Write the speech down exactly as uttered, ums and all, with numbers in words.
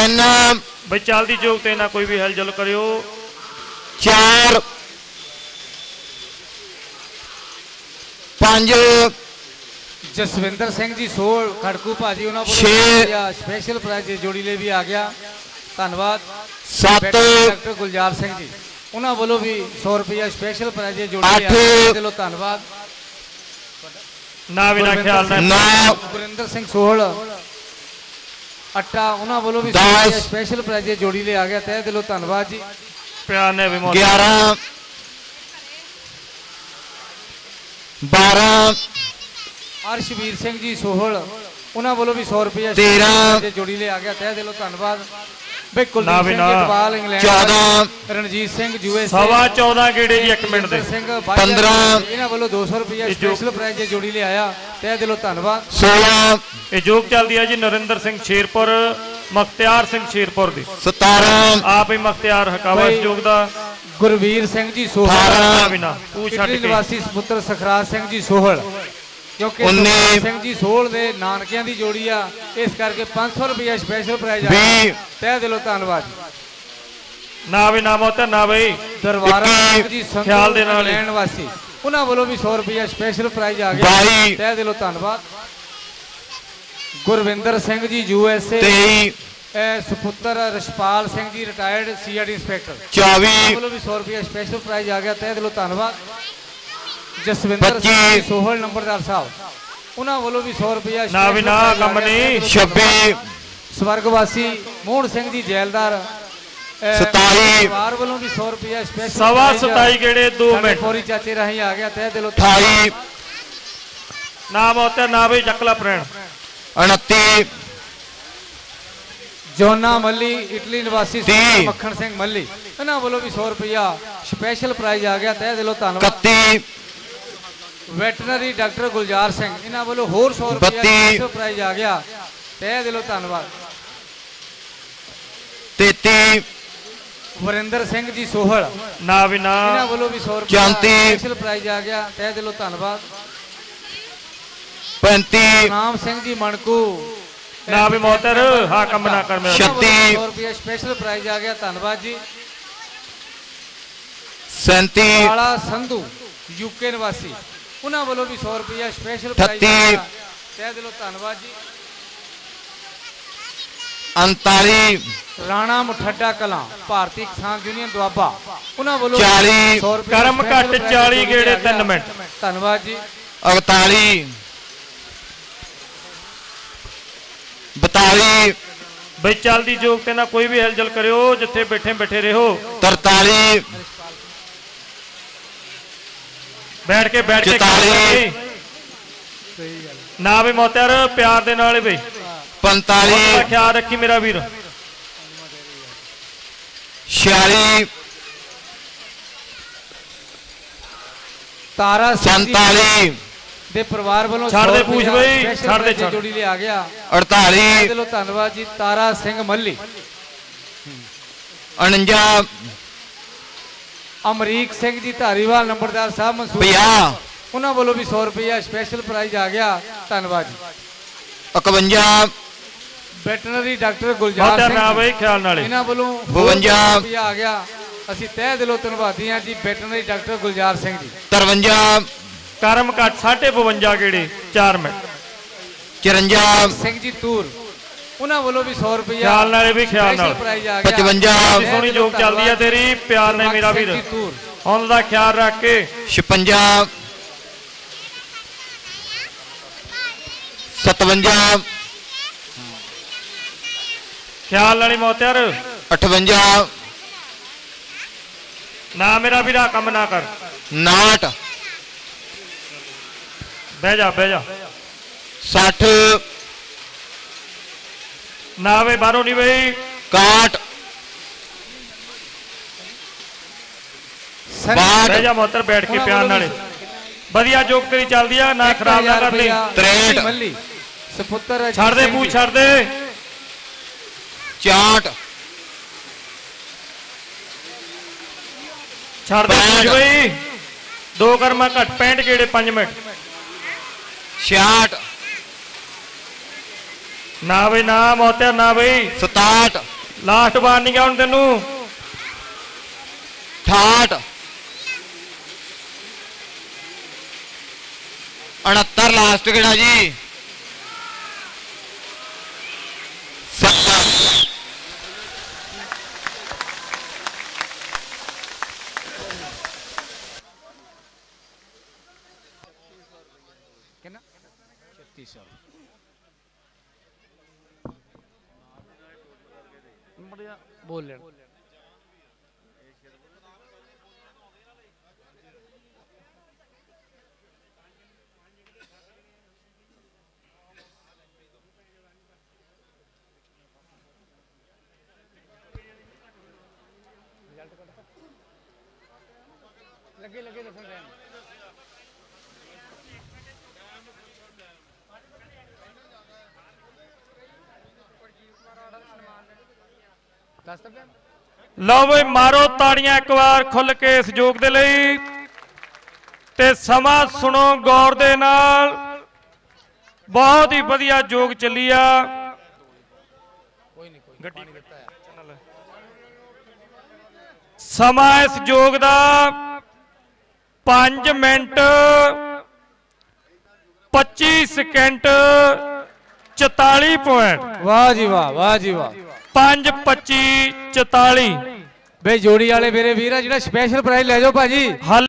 तीन बई चलती जोग ते ना कोई भी हलचल करियो। चार पांच जसविंदर सिंह जी सोल खड़कू भाजी उन्होंने छे स्पेशल प्राइज जोड़ी ले भी आ गया धन्यवाद। सात डॉक्टर गुलजार सिंह जी उन्होंने वालों भी सौ रुपया स्पेशल प्राइज जोड़ी दिलो धन्यवाद। ना भी ना ख्याल ना गुरिंदर सिंह सोहल अट्टा उन्होंने वालों भी स्पेशल प्राइज जोड़ी ले आ गया तय दिलो धन्यवाद जी। प्यार ने भी ग्यारह बारह अर्शवीर सिंह जी सोहल उन्होंने वालों भी सौ रुपया तेरह जोड़ी ले आ गया तय दिलो धन्यवाद। चौदह रणजीत सिंह यूएस सवा चौदह गेड़े जी एक मिनट दे पंद्रह इन्होंने वालों दो सौ रुपया स्पेशल प्राइज जोड़ी ले आया तय दिलो धन्यवाद। सोलह ये जोग चलती है जी नरिंदर सिंह शेरपुर मुख्तियार सिंह शेरपुर दी सतारह आप ही मुख्तियार हकावा इस जोग दा। गुरवीर सिंह जी सोहल निवासी पुत्र सखराज सिंह जी सोहल क्योंकि सिंह जी सोहल दे नानकियां दी जोड़ी आ इस करके पांच सौ रुपया स्पेशल प्राइज तय दिलो धन्यवाद। ना भी नाम होता ना भाई दरबारा जी ख्याल दे नाल निवासी उन्होंने वालों भी सौ रुपया स्पेशल प्राइज आ गया तय दिलो धन्यवाद। गुरविंदर सिंह जी यूएसए सुपुत्र Rashpal Singh ji retired CID inspector चौबीस वालों भी सौ रुपया स्पेशल प्राइज आ गया तय दिलो धन्यवाद। जसविंदर सिंह सोहल नंबरदार साहब उन्होंने वालों भी सौ रुपया ना भी ना कम नहीं। छब्बीस स्वर्गवासी मोहन सिंह जी जैलदार सताई वालों भी सौ रुपया स्पेशल सवा सताई गेड़े दो मिनट पूरी चाचे राही आ गया तय दिलो अठाई नाम होता ना भाई चकला प्रण उनतीस जोना मल्ली इटली निवासी मक्खन सिंह मल्ली इन्होंने वालों भी सौ रुपया स्पेशल प्राइज आ गया तय दिलो धन्यवाद। वैटनरी डॉक्टर गुलजार सिंह इन्होंने वालों होर सौ रुपया स्पेशल प्राइज आ गया तय दिलो धन्यवाद। तैतीस वरिंदर सिंह जी सोहल ना भी ना इन्होंने वालों भी सौ रुपया स्पेशल प्राइज आ गया तय दिलो धन्यवाद। पैंतीस नाम सिंह जी मणकू ना भी मोहतर हाँ कम ना कर मेरा छत्तीस सौ रुपया स्पेशल प्राइज आ गया धन्यवाद जी। सैंतीस काला संधू यूके निवासी उन्होंने वालों भी सौ रुपया स्पेशल प्राइज आ गया तय दिलो धन्यवाद जी। उनतालीस राणा मुठड्डा कलां भारतीय किसान यूनियन दुआबा उन्होंने वालों चालीस सौ रुपया कर्म घट चाली गेड़े तीन मिनट धन्यवाद जी। अड़तालीस बतालीस बई चलती जोग ते ना कोई भी हलचल करियो जिथे बैठे बैठे रहो। तरतालीस बैठ के बैठ के ना भी मोहतर प्यार दे नाल भाई पैंतालीस ख्याल रखी मेरा वीर। छियालीस तारा सैंतालीस दे परिवार वालों छड़ दे पूछ बई छड़ दे छड़ जोड़ी ले आ गया अड़तालीस दिलो धन्यवाद जी। तारा सिंह मल्ली उनंजा अमरीक सिंह जी धारीवाल नंबरदार साहब मंसूर पचास उन्होंने वालों भी सौ रुपया स्पेशल प्राइज आ गया धन्यवाद जी। इकवंजा वैटनरी डॉक्टर गुलजार सिंह ना भाई ख्याल नाले इन्होंने वालों बवंजा आ गया असी तय दिलों धन्यवादी हाँ जी वैटनरी डॉक्टर गुलजार सिंह जी। तरवंजा कर्म घट साढ़े बवंजा गेड़े चार मिनट चरंजा सिंह जी तूर उन्होंने वालों भी सौ रुपया ख्याल नाले भी ख्याल नाल पचवंजा सोहनी जोग चलती है तेरी प्यार ने मेरा वीर हुण दा ख्याल रख के छपंजा सतवंजा ख्याल नाली मोहत्यार अठवंजा ना मेरा वीरा कम ना कर नाट बह जा बह जा साठ ना वे बारों नहीं भाई काट बह जा मोहतर बैठ के प्यार नाले बढ़िया जोक तेरी चल दिया ना खराब ना कर ले सपुत्र छड़ दे पूछ छड़ दे चाट छड़ दे पूछ भाई दो कर्मा घट पैंठ गेड़े पांच मिनट छियाठ ना भाई ना मोहत्या ना भाई सताहठ ਲਾਸਟ ਵਾਰਨਿੰਗ ਆ ਹੁਣ ਤੈਨੂੰ। ਅਠਾਹਠ उनहत्तर लास्ट गेड़ा जी। बोल लेना लगे लगे दसन रहे ਲਓ ਬਈ ਮਾਰੋ ਤਾੜੀਆਂ ਇੱਕ ਵਾਰ ਖੁੱਲ ਕੇ ਇਸ ਜੋਗ ਦੇ ਲਈ ਤੇ ਸਮਾਂ ਸੁਣੋ ਗੌਰ ਦੇ ਨਾਲ। ਬਹੁਤ ਹੀ ਵਧੀਆ ਜੋਗ ਚੱਲੀ ਆ। ਗੱਡੀ ਸਮਾਂ ਇਸ ਜੋਗ ਦਾ ਪੰਜ ਮਿੰਟ ਪੱਚੀ ਸਕਿੰਟ चौताली पॉइंट। वाह जी वाह, वाह जी वाह। पांच पच्ची चौताली बे जोड़ी वाले मेरे वीर जिहड़ा स्पेशल प्राइज ले जाओ भाजी।